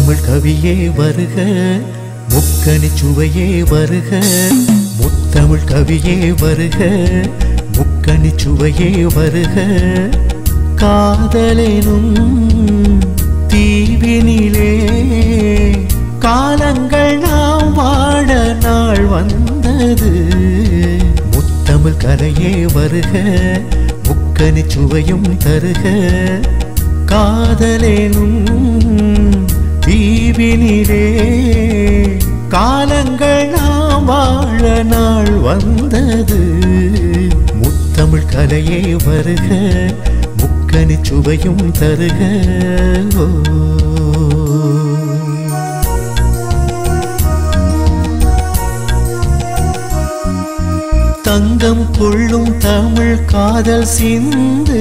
முத்தமிழ் கவியே வருக முக்கணி சுவையே வருக முத்தமிழ் கவியே வருக முக்கணி சுவையே வருக காதலெனும் தீவினிலே காலங்கள் நாம் வாழ நாள் வந்தது முத்தமிழ் கலையே வருக முக்கணி சுவையும் தருக காதலெனும் தீவினிலே காலங்கள் நாம் வாழ நாள் வந்தது முத்தமிழ் கலையே வருக முக்கணி சுவையும் தருக தங்கம் கொள்ளும் தமிழ் காதல் சிந்து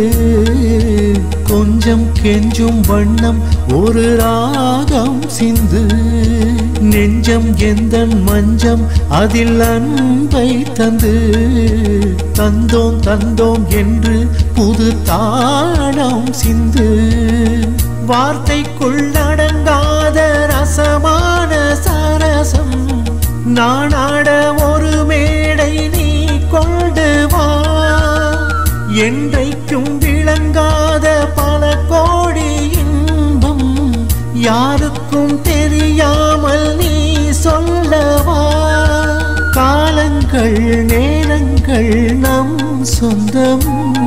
கொஞ்சம் கெஞ்சும் வண்ணம் ஒரு ராகம் சிந்து நெஞ்சம் எந்தன் மஞ்சம் அதில் அன்பை தந்து தந்தோம் தந்தோம் என்று புது தாளம் சிந்து வார்த்தைக்குள் அடங்காத ரசமான சரசம் நானாட ஒரு மேடை நீ கொண்டு வா என்றைக்கும் விளங்காத பல கோடி இன்பம் யாருக்கும் தெரியாமல் நீ சொல்லவா காலங்கள் நேரங்கள் நம் சொந்தம்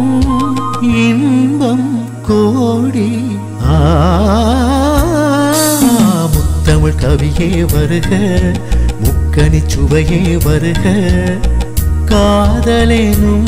இன்பம் கோடி முத்தமிழ் கவியே வருக முக்கணி சுவையே வருக காதலெனும்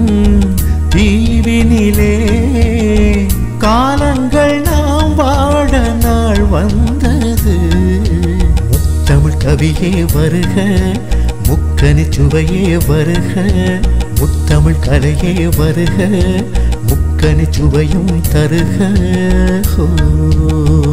தீவினிலே காலங்கள் நாம் வாழ நாள் வந்தது முத்தமிழ் கவியே வருக முக்கணி சுவையே வருக முத்தமிழ் கலையே வருக முக்கணி சுவையும் தருக